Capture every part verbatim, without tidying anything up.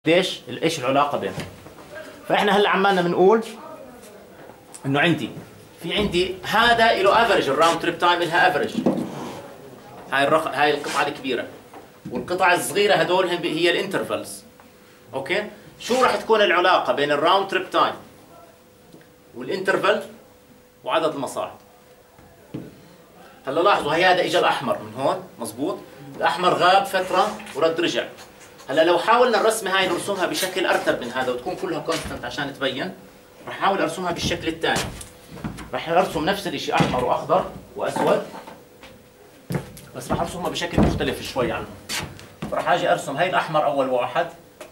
ايش ايش العلاقه بينهم. فاحنا هلا عمالنا بنقول انه عندي في عندي هذا له افريج، الراوند تريب تايم لها افريج. هاي الرق... هاي القطعه الكبيره والقطع الصغيره هدول هي الانترفلز. اوكي، شو راح تكون العلاقه بين الراوند تريب تايم والانترفل وعدد المصاعد؟ هلا لاحظوا هي هذا اجى الاحمر من هون، مزبوط، الاحمر غاب فتره ورد رجع. هلا لو حاولنا الرسمه هاي نرسمها بشكل ارتب من هذا وتكون كلها كونستنت عشان تبين، راح احاول ارسمها بالشكل الثاني. راح ارسم نفس الشيء احمر واخضر واسود، بس راح ارسمها بشكل مختلف شوي عنهم. راح اجي ارسم هاي الاحمر اول واحد،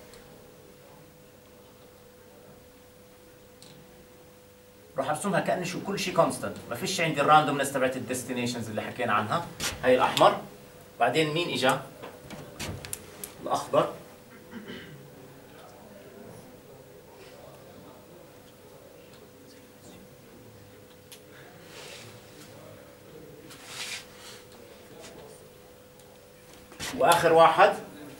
راح ارسمها كانه شو كل شيء كونستنت، ما فيش عندي الراندومنس تبعت الديستنيشنز اللي حكينا عنها. هاي الاحمر، بعدين مين اجى؟ الاخضر، واخر واحد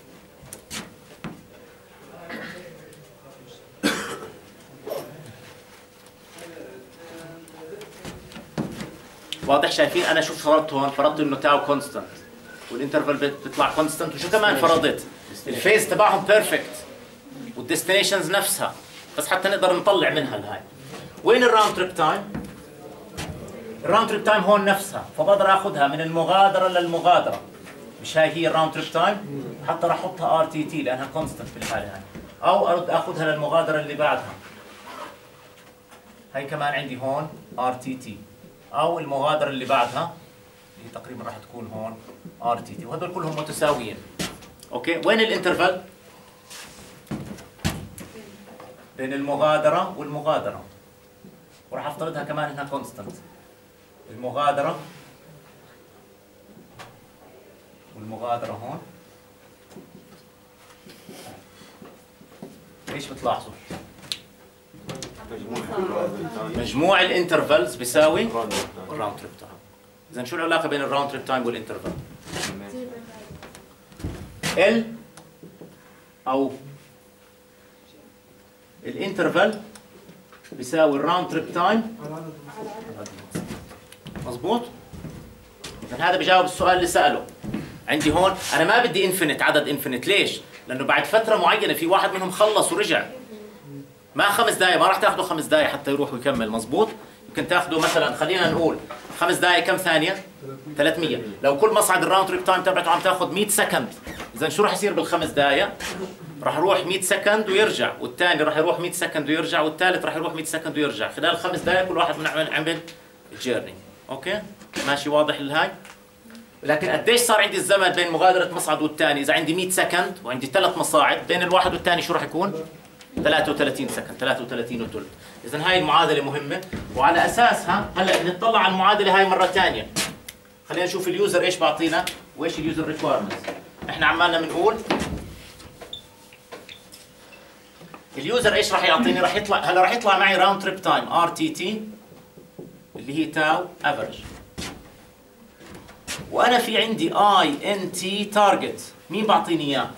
واضح؟ شايفين انا شو فرضت هون؟ فرضت انه تاو كونستنت والانترفال بتطلع كونستنت، وشو كمان فرضت؟ الفيز تبعهم بيرفكت والديستنيشنز نفسها، بس حتى نقدر نطلع منها الهاي. وين الراوند تريب تايم؟ الراوند تريب تايم هون نفسها، فبقدر اخذها من المغادره للمغادره. مش هاي هي الراوند تريب تايم؟ حتى راح احطها ار تي تي لانها كونستنت في الحاله هاي، او ارد اخذها للمغادره اللي بعدها. هاي كمان عندي هون ار تي تي، او المغادره اللي بعدها اللي تقريبا راح تكون هون ار تي تي، وهذول كلهم متساويين. اوكي، وين الانترفال؟ بين المغادره والمغادره، وراح افترضها كمان انها كونستنت. المغادره والمغادره هون، ايش بتلاحظوا؟ مجموع الانترفلز بيساوي الراوند تريب تايم. اذا شو العلاقه بين الراوند تريب تايم والانترفل؟ ال او الانترفل بيساوي الراوند تريب تايم، مظبوط؟ اذا هذا بجاوب السؤال اللي ساله. عندي هون انا ما بدي انفينيت، عدد انفينيت. ليش؟ لانه بعد فتره معينه في واحد منهم خلص ورجع. ما خمس دقائق، ما راح تاخذوا خمس دقائق حتى يروح ويكمل، مظبوط؟ يمكن تاخذوا مثلا، خلينا نقول خمس دقائق كم ثانيه؟ ثلاثمية. لو كل مصعد الراوند تريب تايم تبعته عم تاخذ مية سكند، اذا شو راح يصير بالخمس دقائق؟ راح يروح مية سكند ويرجع، والثاني راح يروح مية سكند ويرجع، والثالث راح يروح مية سكند ويرجع. خلال خمس دقائق كل واحد منهم عمل جيرني. اوكي؟ ماشي واضح للهاي؟ لكن قديش صار عندي الزمن بين مغادرة مصعد والثاني؟ إذا عندي مية سكند وعندي ثلاث مصاعد، بين الواحد والثاني شو راح يكون؟ ثلاثة وثلاثين سكند، ثلاثة وثلاثين وثلث. إذا هاي المعادلة مهمة، وعلى أساسها هلا نطلع على المعادلة هاي مرة ثانية. خلينا نشوف اليوزر إيش بعطينا وإيش اليوزر ريكوايرمنتس. إحنا عمالنا بنقول اليوزر إيش راح يعطيني؟ راح يطلع هلا راح يطلع معي راوند تريب تايم ار تي تي اللي هي تاو افريج، وانا في عندي اي ان تي تارجت. مين بعطيني اياه؟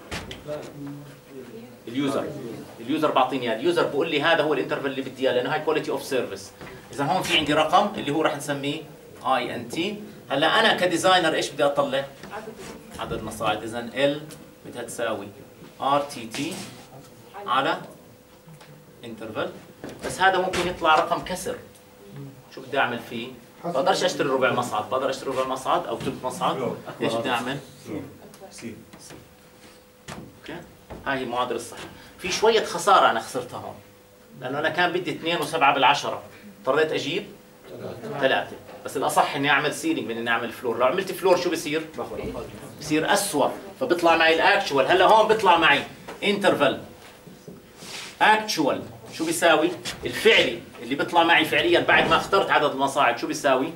اليوزر. اليوزر بعطيني اياه، اليوزر بقول لي هذا هو الانترفل اللي بدي اياه لانه هاي كواليتي اوف سيرفيس. اذا هون في عندي رقم اللي هو راح نسميه اي ان تي. هلا انا كديزاينر ايش بدي اطلع؟ عدد مصاعد. اذا ال بدها تساوي ار تي تي على انترفل، بس هذا ممكن يطلع رقم كسر. شو بدي اعمل فيه؟ بقدرش اشتري ربع مصعد، بقدر اشتري ربع مصعد او ثلث مصعد. ايش بدي اعمل؟ سي. اوكي، هاي هي المعادله الصح. في شويه خساره انا خسرتها هون، لانه انا كان بدي اثنين وسبعة بالعشرة، اضطريت اجيب ثلاثة، بس الاصح اني اعمل سيلينج من اني اعمل فلور. لو عملت فلور شو بصير؟ بصير اسوء، فبيطلع معي الاكشوال. هلا هون بيطلع معي انترفل اكشوال، شو بيساوي؟ الفعلي اللي بيطلع معي فعليا بعد ما اخترت عدد المصاعد شو بيساوي؟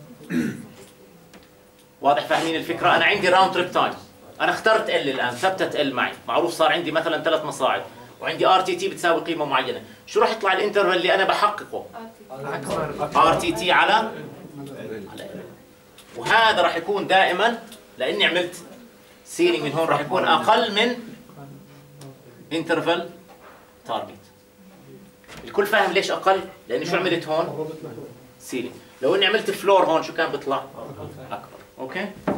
واضح؟ فاهمين الفكره؟ انا عندي راوند تريب تايم، انا اخترت ال الان، ثبتت ال معي، معروف صار عندي مثلا ثلاث مصاعد، وعندي ار تي تي بتساوي قيمه معينه. شو راح يطلع الانترفل اللي انا بحققه؟ ار تي تي على على وهذا راح يكون دائما، لاني عملت سيلينج من هون، راح يكون اقل من انترفال تارجت. الكل فاهم ليش اقل؟ لاني شو عملت هون؟ سيلينج. لو اني عملت فلور هون شو كان بيطلع؟ اكبر. اوكي؟